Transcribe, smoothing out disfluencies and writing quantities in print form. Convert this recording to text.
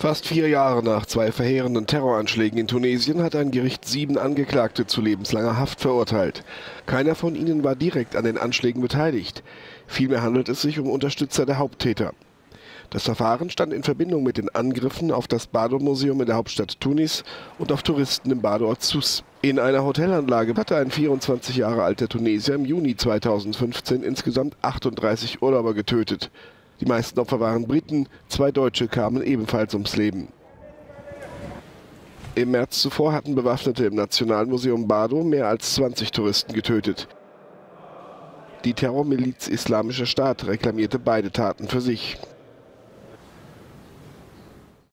Fast 4 Jahre nach 2 verheerenden Terroranschlägen in Tunesien hat ein Gericht 7 Angeklagte zu lebenslanger Haft verurteilt. Keiner von ihnen war direkt an den Anschlägen beteiligt. Vielmehr handelt es sich um Unterstützer der Haupttäter. Das Verfahren stand in Verbindung mit den Angriffen auf das Bardo-Museum in der Hauptstadt Tunis und auf Touristen im Badeort Sousse. In einer Hotelanlage hatte ein 24 Jahre alter Tunesier im Juni 2015 insgesamt 38 Urlauber getötet. Die meisten Opfer waren Briten, 2 Deutsche kamen ebenfalls ums Leben. Im März zuvor hatten Bewaffnete im Nationalmuseum Bardo mehr als 20 Touristen getötet. Die Terrormiliz Islamischer Staat reklamierte beide Taten für sich.